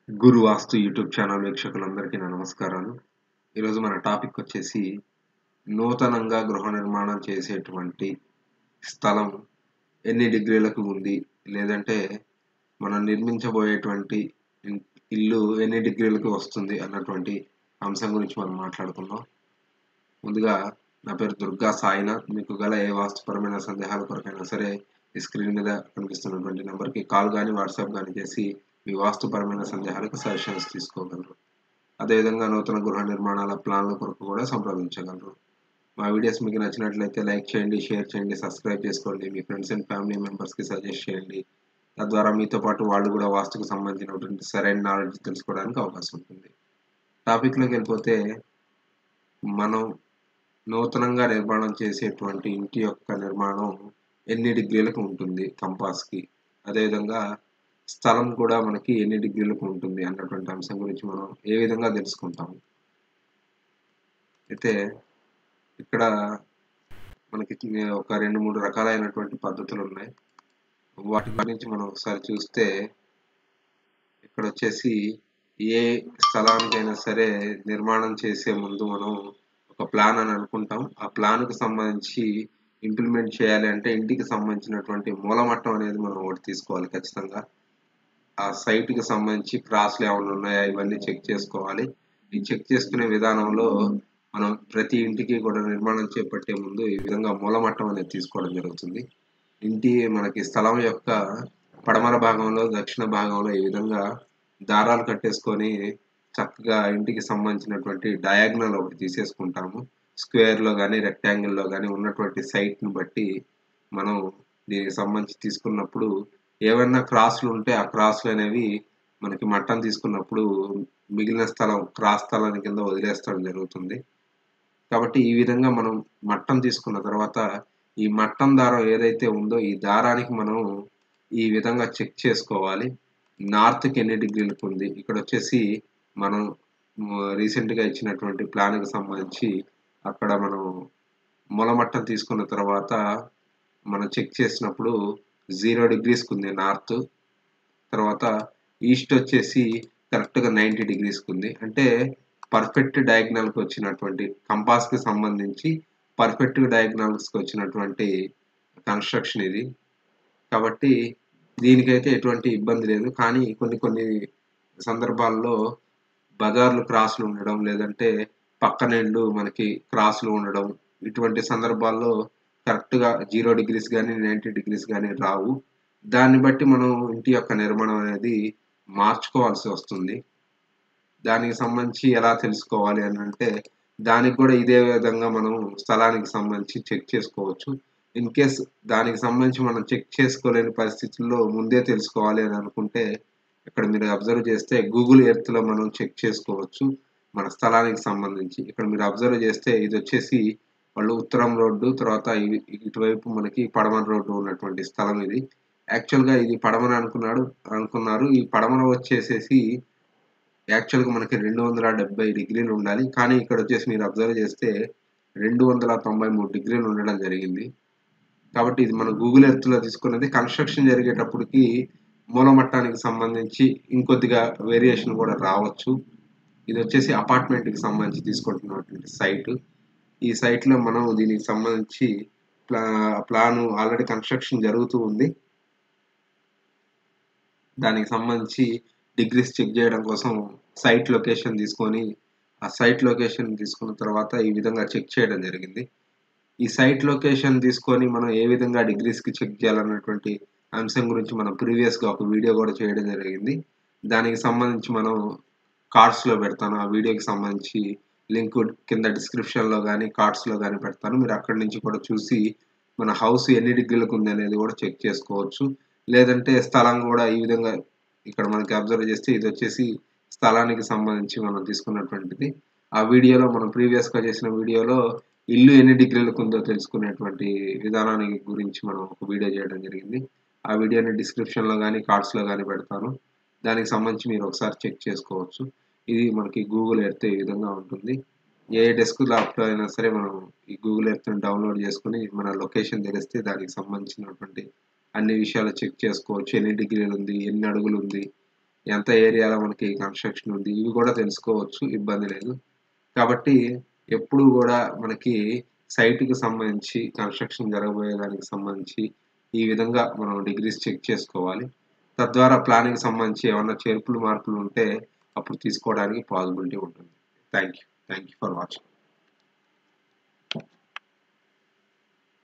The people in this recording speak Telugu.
గురు వాస్తు యూట్యూబ్ ఛానల్ వీక్షకులందరికీ నా నమస్కారాలు. ఈరోజు మన టాపిక్ వచ్చేసి నూతనంగా గృహ నిర్మాణం చేసేటువంటి స్థలం ఎన్ని డిగ్రీలకు ఉంది? లేదంటే మనం నిర్మించబోయేటువంటి ఇన్ ఇల్లు ఎన్ని డిగ్రీలకి వస్తుంది? అన్నటువంటి అంశం గురించి మనం మాట్లాడుకుందాం. ముందుగా నా పేరు దుర్గా సాయినాథ్. మీకు గల ఏ వాస్తుపరమైన సందేహాల కొరకైనా సరే ఈ స్క్రీన్ మీద కనిపిస్తున్నటువంటి నెంబర్‌కి కాల్ గానీ, వాట్సాప్ గానీ చేసి మీ వాస్తుపరమైన సందేహాలకు సజెషన్స్ తీసుకోగలరు. అదేవిధంగా నూతన గృహ నిర్మాణాల ప్లాన్ల కొరకు కూడా సంప్రదించగలరు. మా వీడియోస్ మీకు నచ్చినట్లయితే లైక్ చేయండి, షేర్ చేయండి, సబ్స్క్రైబ్ చేసుకోండి. మీ ఫ్రెండ్స్ అండ్ ఫ్యామిలీ మెంబర్స్‌కి సజెస్ట్ చేయండి. తద్వారా మీతో పాటు వాళ్ళు కూడా వాస్తుకు సంబంధించినటువంటి సరైన నాలెడ్జ్ తెలుసుకోవడానికి అవకాశం ఉంటుంది. టాపిక్‌లోకి వెళ్ళిపోతే మనం నూతనంగా నిర్మాణం చేసేటువంటి ఇంటి యొక్క నిర్మాణం ఎన్ని డిగ్రీలకు ఉంటుంది కంపాస్‌కి? అదేవిధంగా స్థలం కూడా మనకి ఎన్ని డిగ్రీలకు ఉంటుంది అన్నటువంటి అంశం గురించి మనం ఏ విధంగా తెలుసుకుంటాము? అయితే ఇక్కడ మనకి ఒక 2, 3 రకాలైనటువంటి పద్ధతులున్నాయి. వాటి గురించి మనం ఒకసారి చూస్తే ఇక్కడొచ్చేసి ఏ స్థలానికైనా సరే నిర్మాణం చేసే ముందు మనం ఒక ప్లాన్ అని అనుకుంటాం. ఆ ప్లాన్‌కి సంబంధించి ఇంప్లిమెంట్ చేయాలి అంటే ఇంటికి సంబంధించినటువంటి మూలమట్టం అనేది మనం ఒకటి తీసుకోవాలి ఖచ్చితంగా. ఆ సైట్‌కి సంబంధించి క్రాస్‌లు ఏమన్నా ఉన్నాయా? ఇవన్నీ చెక్ చేసుకోవాలి. ఈ చెక్ చేసుకునే విధానంలో మనం ప్రతి ఇంటికి కూడా నిర్మాణం చేపట్టే ముందు ఈ విధంగా మూలమట్టం అనేది తీసుకోవడం జరుగుతుంది. ఇంటి మనకి స్థలం యొక్క పడమర భాగంలో, దక్షిణ భాగంలో ఈ విధంగా దారాలు కట్టేసుకొని చక్కగా ఇంటికి సంబంధించినటువంటి డయాగ్నల్ ఒకటి తీసేసుకుంటాము. స్క్వేర్‌లో గాని, రెక్టాంగిల్‌లో గాని ఉన్నటువంటి సైట్‌ని బట్టి మనం దీనికి సంబంధించి తీసుకున్నప్పుడు ఏవన్నా క్రాస్‌లు ఉంటే ఆ క్రాస్‌లు అనేవి మనకి మట్టం తీసుకున్నప్పుడు మిగిలిన స్థలం క్రాస్ స్థలాన్ని కింద వదిలేస్తడం జరుగుతుంది. కాబట్టి ఈ విధంగా మనం మట్టం తీసుకున్న తర్వాత ఈ మట్టం దారం ఏదైతే ఉందో ఈ దారానికి మనం ఈ విధంగా చెక్ చేసుకోవాలి. నార్త్‌కి ఎన్ని డిగ్రీలకు ఉంది? ఇక్కడొచ్చేసి మనం రీసెంట్‌గా ఇచ్చినటువంటి ప్లాన్‌కి సంబంధించి అక్కడ మనం మూలమట్టం తీసుకున్న తర్వాత మనం చెక్ చేసినప్పుడు 0 డిగ్రీస్‌కి ఉంది నార్త్. తర్వాత ఈస్ట్ వచ్చేసి కరెక్ట్‌గా 90 డిగ్రీస్‌కి ఉంది. అంటే పర్ఫెక్ట్ డయాగ్నల్‌కి వచ్చినటువంటి కంపాస్‌కి సంబంధించి పర్ఫెక్ట్ డయాగ్నల్స్‌కి వచ్చినటువంటి కన్‌స్ట్రక్షన్ ఇది. కాబట్టి దీనికైతే ఎటువంటి ఇబ్బంది లేదు. కానీ కొన్ని కొన్ని సందర్భాల్లో బజార్‌లు క్రాస్‌లు ఉండడం, లేదంటే పక్కనిండ్లు మనకి క్రాస్‌లు ఉండడం, ఇటువంటి సందర్భాల్లో కరెక్ట్‌గా 0 డిగ్రీస్ గాని, 90 డిగ్రీస్ గాని రావు. దాన్ని బట్టి మనం ఇంటి యొక్క నిర్మాణం అనేది మార్చుకోవాల్సి వస్తుంది. దానికి సంబంధించి ఎలా తెలుసుకోవాలి అనంటే, దానికి కూడా ఇదే విధంగా మనం స్థలానికి సంబంధించి చెక్ చేసుకోవచ్చు. ఇన్ కేస్ దానికి సంబంధించి మనం చెక్ చేసుకోలేని పరిస్థితుల్లో ముందే తెలుసుకోవాలి అని అనుకుంటే, ఇక్కడ మీరు అబ్జర్వ్ చేస్తే గూగుల్ ఎర్త్‌లో మనం చెక్ చేసుకోవచ్చు. మన స్థలానికి సంబంధించి. ఇక్కడ మీరు అబ్జర్వ్ చేస్తే ఇదొచ్చేసి వాళ్ళు ఉత్తరం రోడ్డు, తర్వాత ఇటువైపు మనకి పడమర రోడ్డు ఉన్నటువంటి స్థలం ఇది. యాక్చువల్‌గా ఇది పడమర అనుకున్నారు. ఈ పడమర వచ్చేసేసి యాక్చువల్‌గా మనకి 270 డిగ్రీలు ఉండాలి. కానీ ఇక్కడొచ్చేసి మీరు అబ్జర్వ్ చేస్తే 293 డిగ్రీలు ఉండడం జరిగింది. కాబట్టి ఇది మన గూగుల్ ఎర్త్‌లో తీసుకున్నది. కన్‌స్ట్రక్షన్ జరిగేటప్పటికి మూలమట్టానికి సంబంధించి ఇంకొద్దిగా వేరియేషన్ కూడా రావచ్చు. ఇదొచ్చేసి అపార్ట్‌మెంట్‌కి సంబంధించి తీసుకుంటున్నటువంటి సైటు. ఈ సైట్‌లో మనం దీనికి సంబంధించి ప్లా ప్లాను ఆల్రెడీ కన్‌స్ట్రక్షన్ జరుగుతూ ఉంది. దానికి సంబంధించి డిగ్రీస్ చెక్ చేయడం కోసం సైట్ లొకేషన్ తీసుకొని, ఆ సైట్ లొకేషన్ తీసుకున్న తర్వాత ఈ విధంగా చెక్ చేయడం జరిగింది. ఈ సైట్ లొకేషన్ తీసుకొని మనం ఏ విధంగా డిగ్రీస్‌కి చెక్ చేయాలన్నటువంటి అంశం గురించి మనం ప్రీవియస్‌గా ఒక వీడియో కూడా చేయడం జరిగింది. దానికి సంబంధించి మనం కార్డ్స్‌లో పెడతాను. ఆ వీడియోకి సంబంధించి లింక్ కింద డిస్క్రిప్షన్‌లో గాని, కార్డ్స్‌లో గాని పెడతాను. మీరు అక్కడి నుంచి కూడా చూసి మన హౌస్ ఎన్ని డిగ్రీలకు ఉంది అనేది కూడా చెక్ చేసుకోవచ్చు. లేదంటే స్థలం కూడా ఈ విధంగా ఇక్కడ మనకి అబ్జర్వ్ చేస్తే ఇదొచ్చేసి స్థలానికి సంబంధించి మనం తీసుకున్నటువంటిది. ఆ వీడియోలో మనం ప్రీవియస్‌గా చేసిన వీడియోలో ఇల్లు ఎన్ని డిగ్రీలకు ఉందో తెలుసుకునేటువంటి విధానానికి గురించి మనం ఒక వీడియో చేయడం జరిగింది. ఆ వీడియోని డిస్క్రిప్షన్‌లో గాని, కార్డ్స్‌లో గాని పెడతాను. దానికి సంబంధించి మీరు ఒకసారి చెక్ చేసుకోవచ్చు. ఇది మనకి గూగుల్ ఎర్త్ ఈ విధంగా ఉంటుంది. ఏ డెస్క్ ల్యాప్‌టాప్ అయినా సరే మనం ఈ గూగుల్ ఎర్త్‌ని డౌన్‌లోడ్ చేసుకొని మన లొకేషన్ తెలిస్తే దానికి సంబంధించినటువంటి అన్ని విషయాలు చెక్ చేసుకోవచ్చు. ఎన్ని డిగ్రీలు ఉంది? ఎన్ని అడుగులు ఉంది? ఎంత ఏరియాలో మనకి కన్‌స్ట్రక్షన్ ఉంది, ఇవి కూడా తెలుసుకోవచ్చు. ఇబ్బంది లేదు. కాబట్టి ఎప్పుడు గూడా మనకి సైట్‌కి సంబంధించి కన్‌స్ట్రక్షన్ జరగబోయే దానికి సంబంధించి ఈ విధంగా మనం డిగ్రీస్ చెక్ చేసుకోవాలి. తద్వారా ప్లాన్‌కి సంబంధించి ఏమన్నా చేర్పులు, మార్పులు ఉంటే అప్పుడు తీసుకోవడానికి పాసిబిలిటీ ఉంటుంది. Thank you. Thank you for watching.